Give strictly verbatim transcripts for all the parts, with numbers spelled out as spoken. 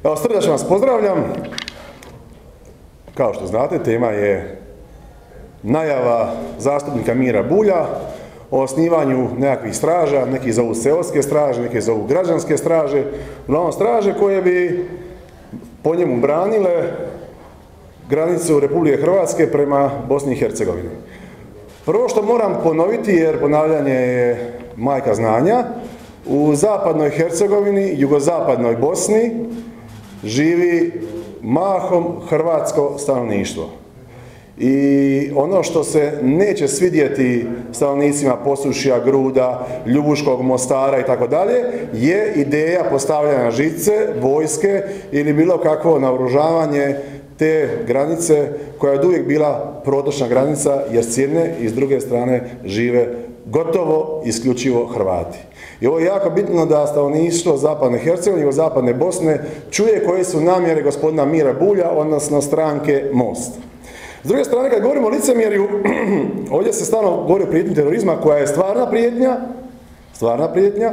Evo, srdačno vas pozdravljam. Kao što znate, tema je najava zastupnika Mira Bulja o osnivanju nekakvih straža, neki zovu seoske straže, neki zovu građanske straže, uglavnom straže koje bi po njemu branile granicu Republike Hrvatske prema Bosni i Hercegovini. Prvo što moram ponoviti, jer ponavljanje je majka znanja, u zapadnoj Hercegovini, jugozapadnoj Bosni, živi mahom hrvatsko stanovništvo. I ono što se neće svidjeti stanovnicima Posušja, Gruda, Ljubuškog, Mostara i tako dalje, je ideja postavljanja žice, vojske ili bilo kakvo naoružavanje te granice koja je uvijek bila protočna granica, jer s jedne i s druge strane žive gotovo isključivo Hrvati. I ovo je jako bitno da stanovništvo zapadne Hercegovine i zapadne Bosne čuje koje su namjere gospodina Mira Bulja, odnosno stranke Most. S druge strane, kad govorimo o licemjerju, ovdje se stalno govori o prijetnji terorizma koja je stvarna prijetnja, stvarna prijetnja,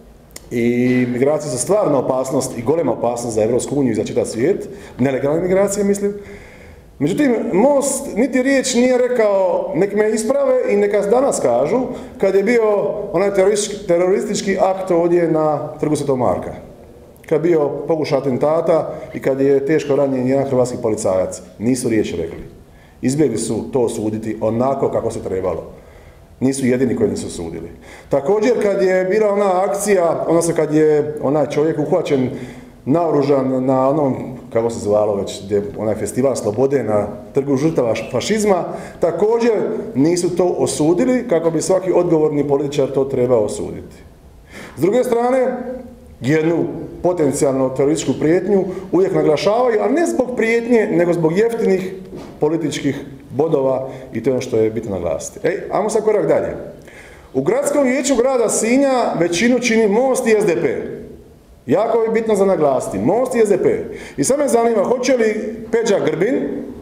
i migracije su stvarna opasnost i golema opasnost za Europsku uniju i za čitav svijet, nelegalne migracije mislim. Međutim, Most niti riječ nije rekao, nek me isprave i neka danas kažu, kad je bio onaj teroristički akt ovdje na Trgu Svetog Marka. Kad je bio pokušaj atentata i kad je teško ranjen jedan hrvatski policajac. Nisu riječi rekli. Izbjegli su to osuditi onako kako se trebalo. Nisu jedini koji nisu sudili. Također, kad je bila ona akcija, odnosno kad je onaj čovjek uhvaćen naoružan na onom, kako se zvalo već, gdje, onaj festival slobode na Trgu žrtava fašizma, također nisu to osudili kako bi svaki odgovorni političar to trebao osuditi. S druge strane, jednu potencijalnu terorističku prijetnju uvijek naglašavaju, ali ne zbog prijetnje, nego zbog jeftinih političkih bodova i to je ono što je bitno naglasiti. Ej, ajmo sad korak dalje. U gradskom vijeću grada Sinja većinu čini Most i S D P. Jako je bitno za naglasiti. Most i S D P. I sad me zanima, hoće li Peđa Grbin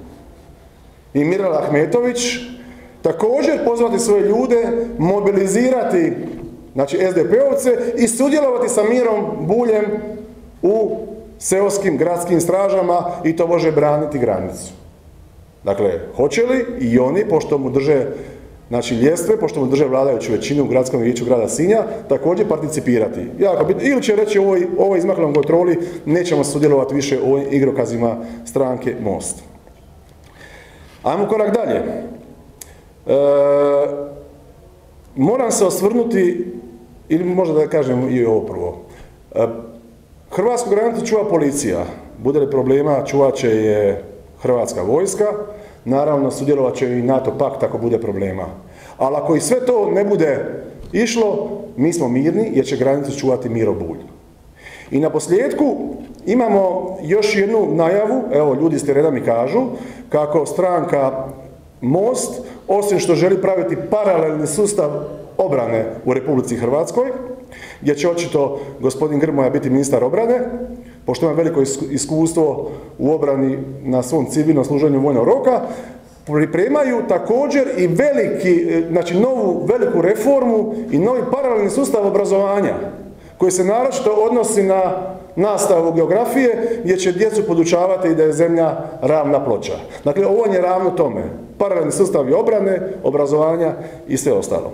i Mirela Ahmetović također pozvati svoje ljude, mobilizirati, znači S D P-ovce, i sudjelovati sa Mirom Buljem u seoskim gradskim stražama i to može braniti granicu. Dakle, hoće li i oni, pošto mu drže, znači, ljestve, pošto mu drže vladajuću većinu u gradskom vijeću grada Sinja, također participirati. Jako bitno. Ili će reći u ovoj, ovoj izmaklenom kontroli nećemo sudjelovati više u ovim igrokazima stranke Most. Ajmo korak dalje. E, moram se osvrnuti, ili možda da kažem i ovo prvo. E, Hrvatsku granicu čuva policija. Bude li problema, čuvat će je Hrvatska vojska, naravno sudjelovat će i NATO pakt ako bude problema. Ali ako i sve to ne bude išlo, mi smo mirni jer će granicu čuvati Miro Bulj. I na posljedku imamo još jednu najavu, evo ljudi s terena mi kažu, kako stranka Most, osim što želi praviti paralelni sustav obrane u Republici Hrvatskoj, gdje će očito gospodin Grmoja biti ministar obrane, pošto ima veliko iskustvo u obrani na svom civilnom služenju vojnog roka, pripremaju također i veliki, znači novu veliku reformu i novi paralelni sustav obrazovanja, koji se naročito odnosi na nastavu geografije, gdje će djecu podučavati da je zemlja ravna ploča. Dakle, ovo je ravno tome. Paralelni sustav i obrane, obrazovanja i sve ostalo.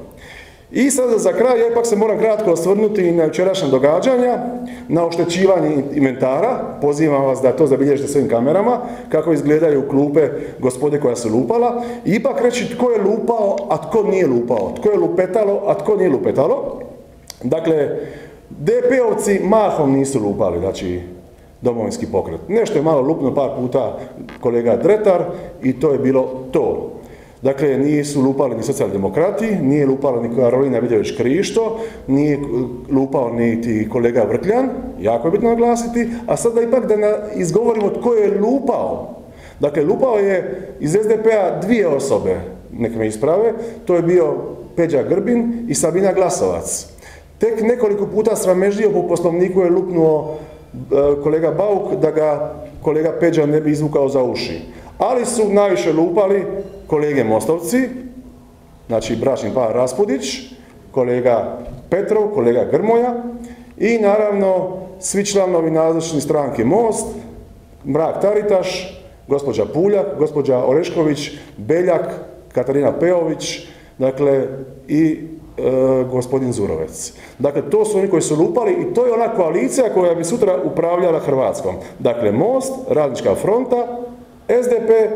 I sad za kraj, ja ipak se moram kratko osvrnuti na jučerašnja događanja, na oštećivanje inventara. Pozivam vas da to zabilježite svojim kamerama, kako izgledaju klupe gospode koja su lupala. I ipak reći tko je lupao, a tko nije lupao. Tko je lupetalo, a tko nije lupetalo. Dakle, D P-ovci mahom nisu lupali, znači Domovinski pokret. Nešto je malo lupno par puta kolega Dretar i to je bilo to. Dakle, nisu lupali ni socijaldemokrati, nije lupala ni Karolina Vidović-Krišto, nije lupao niti kolega Vrkljan, jako je bitno naglasiti, a sad da ipak da na, izgovorimo tko je lupao. Dakle, lupao je iz S D P-a dvije osobe, nek me isprave, to je bio Peđa Grbin i Sabina Glasovac. Tek nekoliko puta sramežljivo po poslovniku je lupnuo e, kolega Bauk da ga kolega Peđa ne bi izvukao za uši. Ali su najviše lupali kolege Mostovci, znači bračni par Raspudić, kolega Petrov, kolega Grmoja i naravno svi članovi nazočni stranke Most, Mrak-Taritaš, gospođa Puljak, gospođa Orešković, Beljak, Katarina Peović, dakle i e, gospodin Zurovec. Dakle, to su oni koji su lupali i to je ona koalicija koja bi sutra upravljala Hrvatskom. Dakle, Most, Radnička fronta, S D P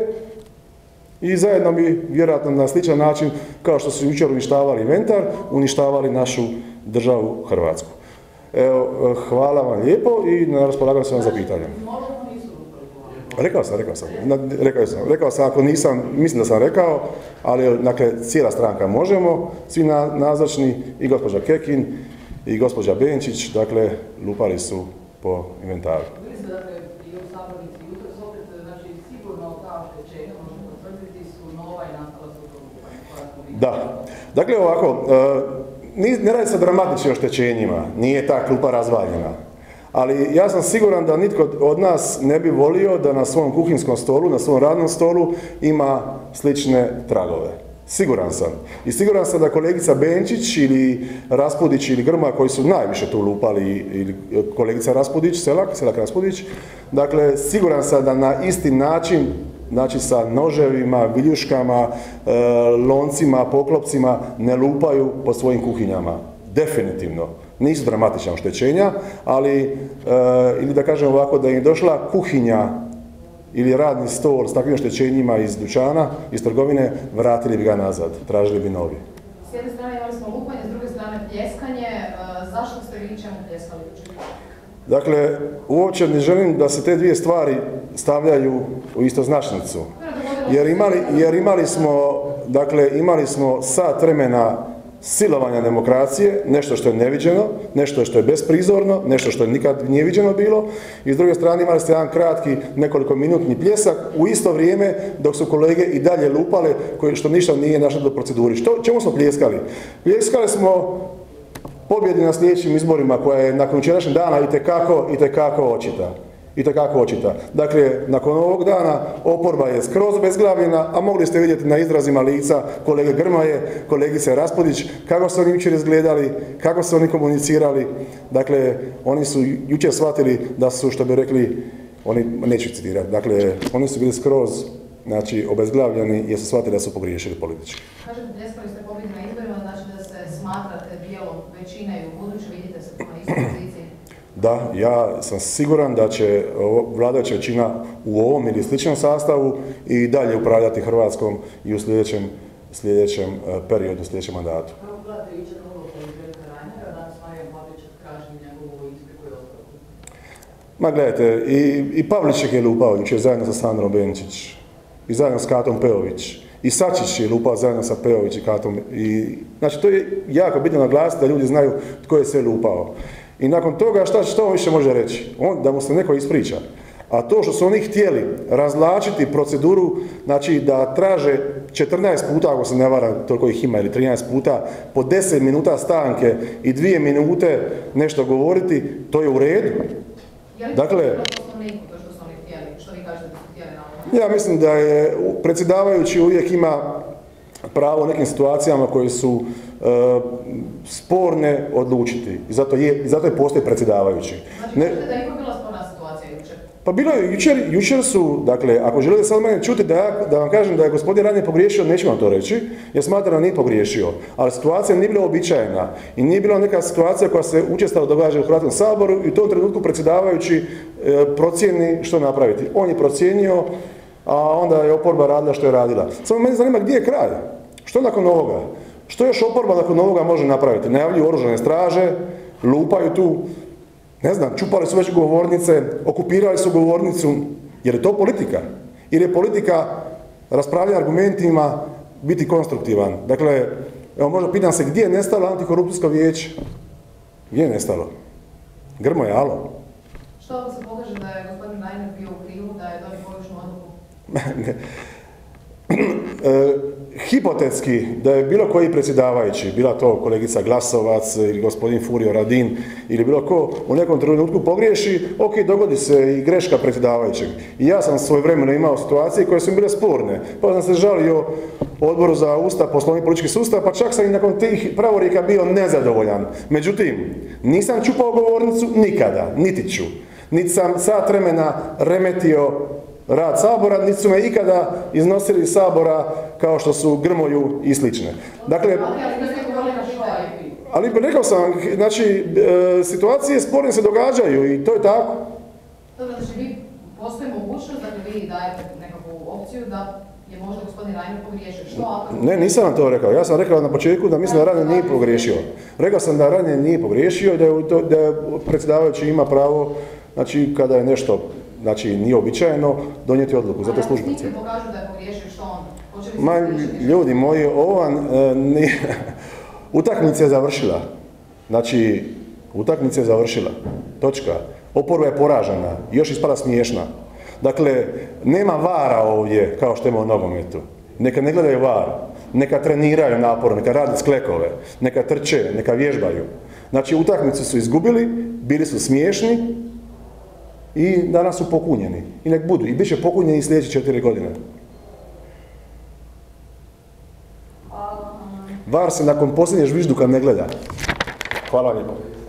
i zajedno bi vjerojatno na sličan način kao što su jučer uništavali inventar, uništavali našu državu Hrvatsku. Evo, hvala vam lijepo i na raspolaganju sam vam za pitanje. Rekao sam, rekao sam, rekao sam, rekao sam, ako nisam, mislim da sam rekao, ali dakle, cijela stranka Možemo, svi na, nazočni, i gospođa Kekin, i gospođa Benčić, dakle, lupali su po inventaru. Bili ste, dakle, i u sabornici jutros opet, znači, sigurno ta oštećenja, možemo potvrditi, su nova i nastala su to. Da, dakle, ovako, ne radi se o dramatičnim oštećenjima, nije ta klupa razvaljena. Ali ja sam siguran da nitko od nas ne bi volio da na svom kuhinskom stolu, na svom radnom stolu ima slične tragove. Siguran sam. I siguran sam da kolegica Benčić ili Raspudić ili Grma koji su najviše tu lupali, ili kolegica Raspudić, Selak, Selak Raspudić, dakle, siguran sam da na isti način, znači sa noževima, viljuškama, e, loncima, poklopcima, ne lupaju po svojim kuhinjama. Definitivno. Nisu dramatična oštećenja, ali, e, ili da kažem ovako, da im je došla kuhinja ili radni stol s takvim oštećenjima iz dućana, iz trgovine, vratili bi ga nazad, tražili bi novi. S jedne strane imali smo lupanje, s druge strane pljeskanje. E, zašto ste vi čemu pljeskali? Dakle, uopće ne želim da se te dvije stvari stavljaju u istoznačnicu. Jer imali, jer imali smo, dakle, imali smo sat vremena silovanja demokracije, nešto što je neviđeno, nešto što je besprizorno, nešto što nikad nije viđeno bilo, i s druge strane imali ste jedan kratki, nekoliko minutni pljesak u isto vrijeme dok su kolege i dalje lupale, koje, što ništa nije našlo do proceduri. Što, čemu smo pljeskali? Pljeskali smo pobjedi na sljedećim izborima, koja je nakon jučerašnjeg dana itekako, itekako očita. Itekako očita. Dakle, nakon ovog dana oporba je skroz bezglavljena, a mogli ste vidjeti na izrazima lica kolege Grmoje, kolegice Raspudić, kako su oni jučer izgledali, kako su oni komunicirali. Dakle, oni su jučer shvatili da su, što bi rekli, oni, neću citirati, dakle, oni su bili skroz, znači, obezglavljeni jer su shvatili da su pogriješili politički. Kažete, pljeskali ste pobjedi na izborima, znači da se smatrate dijelom većine i u buduće vidite se tu na istoj poziciji? Da, ja sam siguran da će vladajuća većina u ovom ili sličnom sastavu i dalje upravljati Hrvatskom i u sljedećem, sljedećem periodu, u sljedećem mandatu. Kako gledate jučer ulogu Velika Rajnera, danas Marija Pavliček traži njegovu ispriku i ostavku? Ma gledajte, i, i Pavliček je lupao jučer zajedno sa Sandrom Benčić i zajedno s Katom Peović. I Sačić je lupao zajedno sa Peović i Katom. I, znači, to je jako bitno naglasiti da ljudi znaju tko je sve lupao. I nakon toga šta, što on više može reći? On, da mu se neko ispriča. A to što su oni htjeli razvlačiti proceduru, znači da traže četrnaest puta, ako se ne varam, toliko ih ima, ili trinaest puta, po deset minuta stanke i dvije minute nešto govoriti, to je u redu. Dakle, ja mislim da je predsjedavajući uvijek ima pravo u nekim situacijama koje su e, sporne odlučiti. I zato je, i zato je postoji predsjedavajući. Znači, ne, da je bila sporna situacija jučer? Pa bilo je, jučer, jučer su, dakle, ako želite sad mene čuti da, ja, da vam kažem da je gospodin Ranije pogriješio, neću vam to reći, jer smatram da nije pogriješio. Ali situacija nije bila običajna i nije bila neka situacija koja se učestalo događa u Hrvatskom saboru i u tom trenutku predsjedavajući e, procijeni što napraviti. On je procijenio, a onda je oporba radila što je radila. Samo mene zanima gdje je kraj? Što nakon ovoga? Što još oporba nakon ovoga može napraviti? Najavljuju oružane straže, lupaju tu, ne znam, čupali su već govornice, okupirali su govornicu, jer je to politika. Jer je politika raspravljanja argumentima, biti konstruktivan. Dakle, evo možda pitam se gdje je nestalo antikorupcijsko vijeće? Gdje je nestalo? Grmoja, alo? Što ako se pokaže da je gospodin Reiner bio u krivu, da je donio pogrešnu odluku? hipotetski da je bilo koji predsjedavajući, bila to kolegica Glasovac ili gospodin Furio Radin ili bilo ko u nekom trenutku pogriješi, ok, dogodi se i greška predsjedavajućeg. I ja sam svojevremeno imao situacije koje su bile sporne, pa sam se žalio Odboru za Ustav, Poslovnik i politički sustav, pa čak sam i nakon tih pravorika bio nezadovoljan. Međutim, nisam čupao govornicu nikada, niti ću. Niti sam sat vremena remetio rad Sabora, niti su me ikada iznosili iz Sabora kao što su Grmoju i slične. Dakle, ali rekao sam, znači, situacije sporne se događaju i to je tako. To znači, vi postoji mogućnost, dakle, vi dajete nekakvu opciju da je možda gospodin Reiner pogriješio. Što ako... Ne, nisam vam to rekao. Ja sam rekao na početku da mislim da Reiner nije pogriješio. Rekao sam da Reiner nije pogriješio i da, je to, da predsjedavajući ima pravo, znači, kada je nešto, znači, nije običajeno, donijeti odluku. Zato službenici. A ako pokažu da je pogriješio, što onda? Ma, ljudi moji, ovo vam e, nije... Utakmica je završila. Znači, utakmica je završila. Točka. Oporba je poražena. Još ispada smiješna. Dakle, nema vara ovdje, kao što ima u nogometu. Neka ne gledaju var. Neka treniraju naporno, neka rade sklekove. Neka trče, neka vježbaju. Znači, utakmicu su izgubili, bili su smiješni i danas su pokunjeni. I nek budu. I bit će pokunjeni i sljedeće četiri godine. Var se nakon posljednje žvižduka ne gleda. Hvala lijepo.